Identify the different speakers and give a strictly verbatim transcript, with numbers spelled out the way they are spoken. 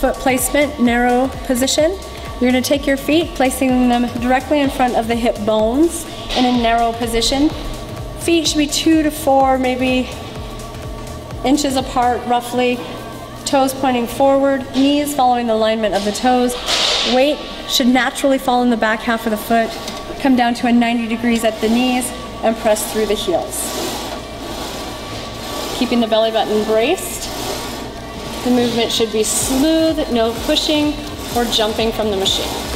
Speaker 1: foot placement, narrow position. You're going to take your feet, placing them directly in front of the hip bones in a narrow position. Feet should be two to four, maybe inches apart roughly. Toes pointing forward, knees following the alignment of the toes. Weight should naturally fall in the back half of the foot. Come down to a ninety degrees at the knees and press through the heels. Keeping the belly button braced. The movement should be smooth, no pushing or jumping from the machine.